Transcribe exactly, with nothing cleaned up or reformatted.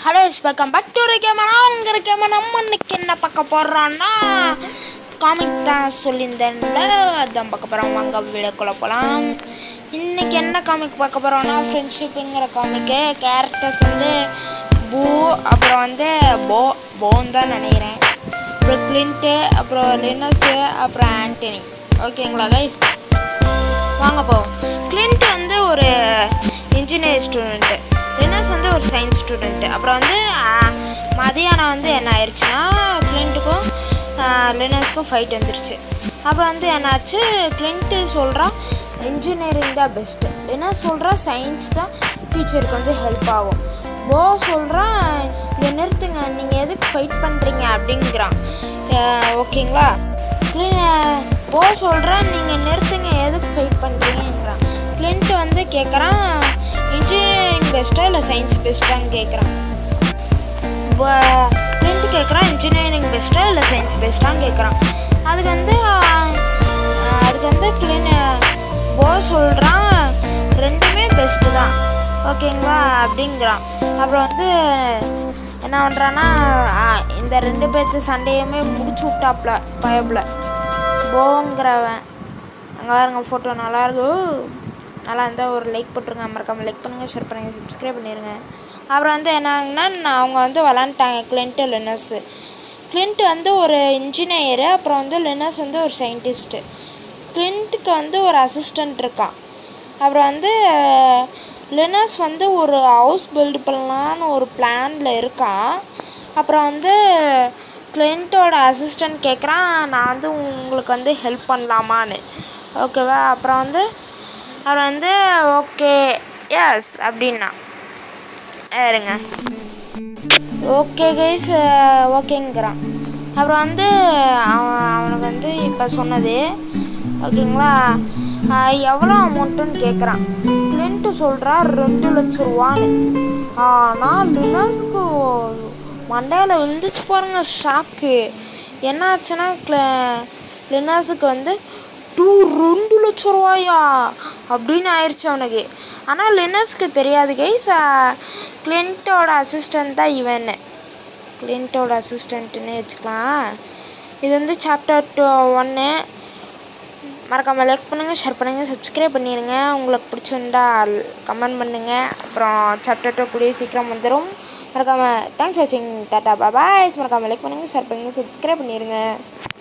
Hello welcome back to camera உங்க camera நம்ம இன்னைக்கு என்ன பார்க்க போறோம்னா காமிக் தான் சொல்லியிருந்தேன்ல அதான் பார்க்க போகிறோம். வாங்க வீடியோக்குள்ள போகலாம். இன்னைக்கு என்ன காமிக் பார்க்க போகிறோம்னா ஃப்ரெண்ட்ஷிப்புங்கிற காமிக்கு. கேரக்டர்ஸ் வந்து பூ, அப்புறம் வந்து போ போன் தான் நினைக்கிறேன், அப்புறம் கிளின்ட்டு, அப்புறம் லினஸு, அப்புறம் ஆண்டனி. ஓகேங்களா கைஸ், வாங்க போவோம். கிளின்ட் வந்து ஒரு இன்ஜினியர் ஸ்டூடெண்ட்டு, லினஸ் வந்து ஒரு சயின்ஸ் ஸ்டூடெண்ட்டு. அப்புறம் வந்து மதியானம் வந்து என்ன ஆயிடுச்சுன்னா கிளின்ட்டுக்கும் லினஸ்க்கும் ஃபைட் வந்துருச்சு. அப்புறம் வந்து என்னாச்சு, கிளின்ட்டு சொல்கிறான் இன்ஜினியரிங் தான் பெஸ்ட்டு, லினஸ் சொல்கிறா சயின்ஸ் தான் ஃபியூச்சருக்கு வந்து ஹெல்ப் ஆகும். போ சொல்கிறான் இதை நிறுத்துங்க, நீங்கள் எதுக்கு ஃபைட் பண்ணுறீங்க அப்படிங்கிறான். ஓகேங்களா, போ சொல்கிறான் நீங்கள் நிறுத்துங்க எதுக்கு ஃபைட் பண்ணுறீங்கிறான். கிளின்ட்டு வந்து கேட்குறான் இன்ஜினியரிங் பெஸ்ட்டாக இல்லை சயின்ஸ் பெஸ்ட்டான்னு கேட்குறான். கிளின்ட்டு கேட்குறான் இன்ஜினியரிங் பெஸ்ட்டாக இல்லை சயின்ஸ் பெஸ்ட்டான்னு கேட்குறான். அதுக்கு வந்து அதுக்கு வந்து கிளின் போ சொல்கிறான் ரெண்டுமே பெஸ்ட்டு தான் ஓகேங்களா அப்படிங்கிறான். அப்புறம் வந்து என்ன பண்ணுறான்னா இந்த ரெண்டு பேர்த்து சண்டையுமே முடிச்சு விட்டாப்புல பயப்புல போங்கிறவன். அங்கே பாருங்க ஃபோட்டோ நல்லாயிருக்கும், நல்லா இருந்தால் ஒரு லைக் போட்டுருங்க, மறக்காமல் லைக் பண்ணுங்கள், ஷேர் பண்ணுங்கள், சப்ஸ்கிரைப் பண்ணிடுங்க. அப்புறம் வந்து என்னாங்கன்னா அவங்க வந்து விளாண்டுட்டாங்க கிளின்ட்டு லினஸு. கிளின்ட் வந்து ஒரு இன்ஜினியரு, அப்புறம் வந்து லினஸ் வந்து ஒரு சயின்டிஸ்ட்டு. கிளின்ட்டுக்கு வந்து ஒரு அசிஸ்டண்ட் இருக்கான். அப்புறம் வந்து லினஸ் வந்து ஒரு ஹவுஸ் பில்டு பண்ணலான்னு ஒரு பிளானில் இருக்கான். அப்புறம் வந்து கிளின்ட்டோட அசிஸ்டண்ட் கேட்குறான் நான் வந்து உங்களுக்கு வந்து ஹெல்ப் பண்ணலாமான்னு. ஓகேவா, அப்புறம் வந்து அவர் வந்து ஓகே எஸ் அப்படின்னா இருங்க ஓகே கைஸ் ஓகேங்கிறான். அப்புறம் வந்து அவன் அவனுக்கு வந்து இப்போ சொன்னது ஓகேங்களா, எவ்வளோ அமௌண்ட்டுன்னு கேட்குறான். கிளின்ட்டு சொல்கிறா ரெண்டு லட்ச ரூபான்னு. ஆனால் லினஸுக்கு மண்டையில் விழுந்துச்சு பாருங்க ஷாக்கு. என்ன ஆச்சுன்னா லினஸுக்கு வந்து டூ ரெண்டு லட்ச ரூபாயா அப்படின்னு ஆயிடுச்சு அவனுக்கு. ஆனால் லினஸ்க்கு தெரியாது கைஸ், கிளின்ட்டோட அசிஸ்டண்ட் தான் இவன், கிளின்ட்டோட அசிஸ்டண்ட்டுன்னு வச்சுக்கலாம். இது வந்து சாப்டர் டூ ஒன்று. மறக்காமல் லைக் பண்ணுங்கள், ஷேர் பண்ணுங்கள், சப்ஸ்கிரைப் பண்ணிடுங்க. உங்களுக்கு பிடிச்சிருந்தா கமெண்ட் பண்ணுங்கள். அப்புறம் சாப்டர் டூ கூடிய சீக்கிரம் வந்துடும். மறக்காமல் தேங்க்ஸ் வாட்சிங், டாட்டா பாய். மறக்காமல் லைக் பண்ணுங்கள், ஷேர் பண்ணுங்கள், சப்ஸ்கிரைப் பண்ணிடுங்க.